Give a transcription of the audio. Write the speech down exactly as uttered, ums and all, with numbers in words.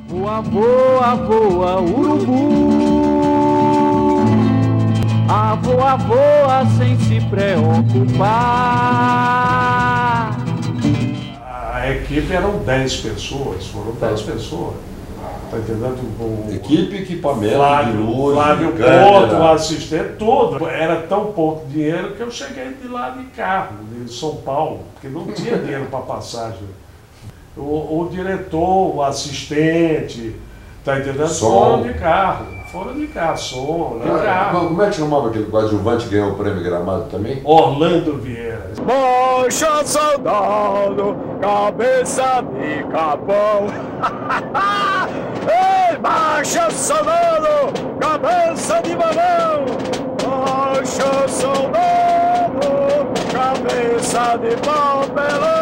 Voa, voa, voa, urubu. A voa, voa sem se preocupar. A equipe eram dez pessoas, foram dez pessoas. Tá entendendo? O, Equipe, equipamento, Flávio, de luz, Flávio de câmera. Porto, o assistente, tudo. Era tão pouco dinheiro que eu cheguei de lá de carro, de São Paulo, porque não tinha dinheiro para passagem. O, o diretor, o assistente, tá entendendo? Som. Foram de carro, foram de carro, som, de Ah, carro. como é que chamava aquele coadjuvante que ganhou o prêmio Gramado também? Orlando Vieira. Mancha soldado, cabeça de capão. Ei, marcha soldado, cabeça de mamão. Marcha soldado, cabeça de papelão.